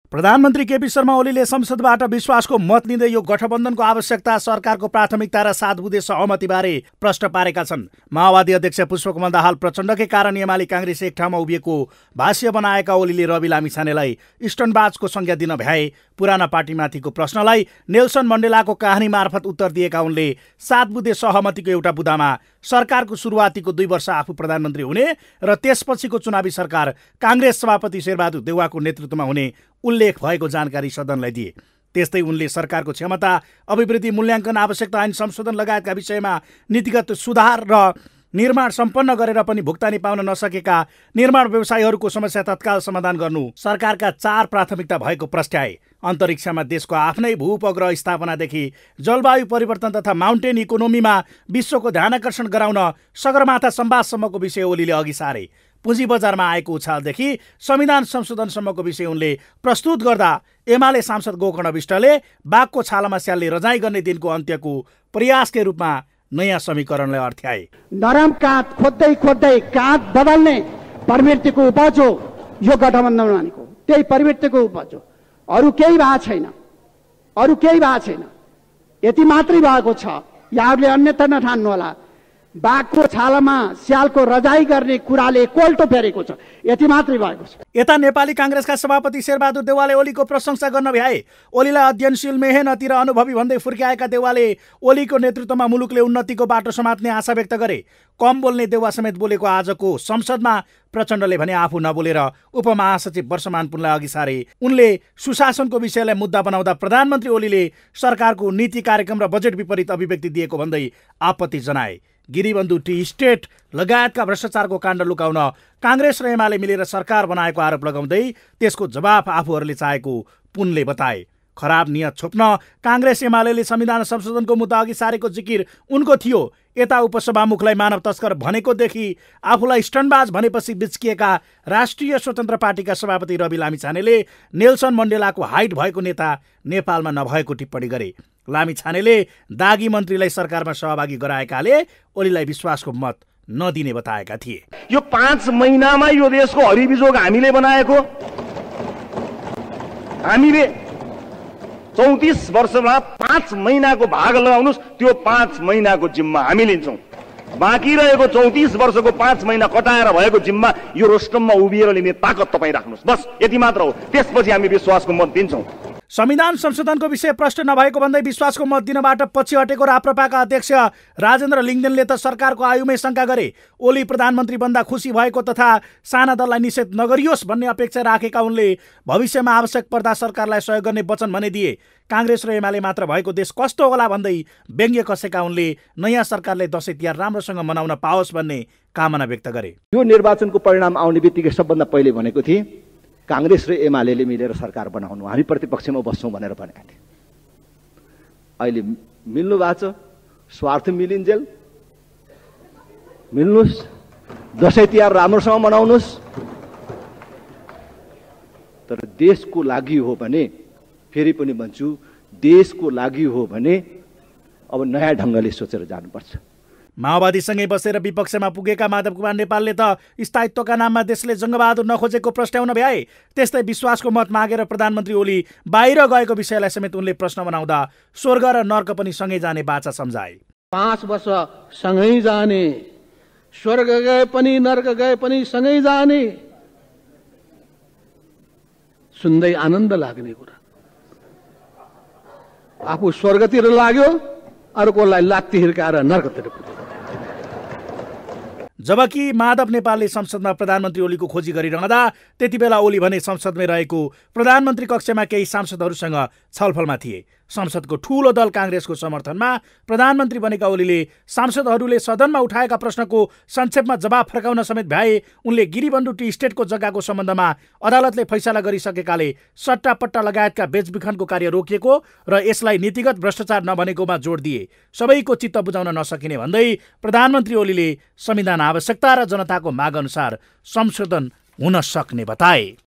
प्रधानमन्त्री केपी शर्मा ओलीले संसदबाट विश्वासको मत लिँदै यो गठबन्धनको आवश्यकता, सरकारको प्राथमिकता र 7 बुँदे सहमतिबारे प्रश्न पारेका छन्। माओवादी अध्यक्ष पुष्पकमल दाहाल प्रचण्डकै कारण एमाले काङ्ग्रेस एक ठाउँमा उभिएको भाष्य बनाएका ओलीले रवि लामिछानेलाई स्टन्टबाजको संज्ञा दिन भ्याए। पुराना पार्टीमाथिको प्रश्नलाई नेल्सन मण्डेलाको कहानी मार्फत उत्तर दिएका उनले 7 बुँदे सहमतिको एउटा बुँदामा सरकारको सुरुवातीको 2 वर्ष आफू प्रधानमन्त्री हुने र त्यसपछिको चुनावी सरकार काङ्ग्रेस सभापति शेरबहादुर देउवाको नेतृत्वमा हुने उल्लेख भएको जानकारी सदनलाई दिए। त्यस्तै उनले सरकारको क्षमता, अभिवृद्धि, मूल्याङ्कन, आवश्यकता ऐन संशोधन लगायतका विषयमा नीतिगत सुधार र निर्माण सम्पन्न गरेर पनि भुक्तानी पाउन नसकेका निर्माण व्यवसायीहरूको समस्या तत्काल समाधान गर्नु सरकारका 4 प्राथमिकता भएको प्रस्ट्याए। अन्तरिक्षमा देशको आफ्नै भूउपग्रह स्थापनादेखि जलवायु परिवर्तन तथा माउन्टेन इकोनोमीमा विश्वको ध्यानाकर्षण गराउन सगरमाथा सम्वादसम्मको विषय ओलीले अघि सारे। पुँजी बजारमा आएको उछालदेखि संविधान संशोधनसम्मको विषय उनले प्रस्तुत गर्दा एमाले सांसद गोकर्ण विष्टले बाघको छालामा स्यालले रजाइ गर्ने दिनको अन्त्यको प्रयासकै रूपमा नयाँ समीकरणलाई अर्थ्याए। नरम काँध खोज्दै खोज्दै काँध बदल्ने प्रवृत्तिको उपज हो यो गठबन्धन भनेको। त्यही प्रवृत्तिको उपज हो, अरू केही भएको छैन। यति मात्रै भएको छ, यहाँहरूले अन्यथा नठान्नु होला। बाघको छालामा स्यालको रजाई गर्ने कुराले कोल्टो फेरेको छ, यति मात्रै भएको छ। यता नेपाली काङ्ग्रेसका सभापति शेरबहादुर देउवाले ओलीको प्रशंसा गर्न भ्याए। ओलीलाई अध्ययनशील, मेहनती र अनुभवी भन्दै फुर्क्याएका देउवाले ओलीको नेतृत्वमा मुलुकले उन्नतिको बाटो समात्ने आशा व्यक्त गरे। कम बोल्ने देउवा समेत बोलेको आजको संसदमा प्रचण्डले भने आफू नबोलेर उपमहासचिव वर्षमान पुनलाई अघि सारे। उनले सुशासनको विषयलाई मुद्दा बनाउँदा प्रधानमन्त्री ओलीले सरकारको नीति कार्यक्रम र बजेट विपरीत अभिव्यक्ति दिएको भन्दै आपत्ति जनाए। गिरिबन्धु टी स्टेट लगायतका भ्रष्टाचारको काण्ड लुकाउन काङ्ग्रेस र एमाले मिलेर सरकार बनाएको आरोप लगाउँदै त्यसको जवाफ आफूहरूले चाहेको पुनले बताए। खराब नियत छोप्न काङ्ग्रेस एमाले संविधान संशोधनको मुद्दा अघि सारेको जिकिर उनको थियो। यता उपसभामुखलाई मानव तस्कर भनेकोदेखि आफूलाई स्टन्टबाज भनेपछि बिच्किएका राष्ट्रिय स्वतन्त्र पार्टीका सभापति रवि लामिछानेले नेल्सन मण्डेलाको हाइट भएको नेता नेपालमा नभएको टिप्पणी गरे। लामिछानेले दागी मन्त्रीलाई सरकारमा सहभागी गराएकाले ओलीलाई विश्वासको मत नदिने बताएका थिए। यो 5 महिनामा यो देशको हरिबिजोग हामीले बनाएको, हामीले 34 वर्षमा 5 महिनाको भाग लगाउनुस्, त्यो 5 महिनाको जिम्मा हामी लिन्छौँ। बाँकी रहेको 34 वर्षको 5 महिना कटाएर भएको जिम्मा यो रोस्टममा उभिएर लिने ताकत तपाईँ राख्नुहोस्, बस यति मात्र हो। त्यसपछि हामी विश्वासको मत दिन्छौँ। संविधान संशोधनको विषय प्रश्न नभएको भन्दै विश्वासको मत दिनबाट पछि हटेको राप्रपाका अध्यक्ष राजेन्द्र लिङ्गदेनले त सरकारको आयुमै शङ्का गरे। ओली प्रधानमन्त्री बन्दा खुसी भएको तथा साना दललाई निषेध नगरियोस् भन्ने अपेक्षा राखेका उनले भविष्यमा आवश्यक पर्दा सरकारलाई सहयोग गर्ने वचन भने दिए। काङ्ग्रेस र एमाले मात्र भएको देश कस्तो होला भन्दै व्यङ्ग्य कसेका उनले नयाँ सरकारले दसैँ तिहार राम्रोसँग मनाउन पाओस् भन्ने कामना व्यक्त गरे। यो निर्वाचनको परिणाम आउने बित्तिकै सबभन्दा पहिले भनेको थिए काङ्ग्रेस र एमाले मिलेर सरकार बनाउनु, हामी प्रतिपक्षमा बस्छौँ भनेर भनेका थिए। अहिले मिल्नु भएको छ, स्वार्थ मिलिन्जेल मिल्नुहोस्, दसैँ तिहार राम्रोसँग मनाउनुहोस्, तर देशको लागि हो भने, फेरि पनि भन्छु, देशको लागि हो भने अब नयाँ ढङ्गले सोचेर जानुपर्छ। माओवादीसँगै बसेर विपक्षमा पुगेका माधव कुमार नेपालले त स्थायित्वका नाममा देशले जङ्गबहादुर नखोजेको प्रस्ट्याउन भ्याए। त्यस्तै विश्वासको मत मागेर प्रधानमन्त्री ओली बाहिर गएको विषयलाई समेत उनले प्रश्न बनाउँदा स्वर्ग र नर्क पनि सँगै जाने बाचा सम्झाए। 5 वर्ष सँगै जाने, स्वर्ग गए पनि नर्क गए पनि सँगै जाने, सुन्दै आनन्द लाग्ने कुरा। आफू स्वर्गतिर लाग्यो, अर्कोलाई लात्ती हिर्काएर नर्कतिर पुग्यो। जबकि माधव नेपालले संसदमा प्रधानमन्त्री ओलीको खोजी गरिरहँदा त्यति बेला ओली भने संसदमै रहेको प्रधानमन्त्री कक्षमा केही सांसदहरूसँग छलफलमा थिए। संसदको ठूलो दल काङ्ग्रेसको समर्थनमा प्रधानमन्त्री बनेका ओलीले सांसदहरूले सदनमा उठाएका प्रश्नको संक्षेपमा जवाब फर्काउन समेत भ्याए। उनले गिरिबन्धु टी स्टेटको जग्गाको सम्बन्धमा अदालतले फैसला गरिसकेकाले सट्टापट्टा लगायतका बेचबिखनको कार्य रोकिएको र यसलाई नीतिगत भ्रष्टाचार नभनेकोमा जोड दिए। सबैको चित्त बुझाउन नसकिने भन्दै प्रधानमन्त्री ओलीले संविधान आवश्यकता र जनताको माग अनुसार संशोधन हुन सक्ने बताए।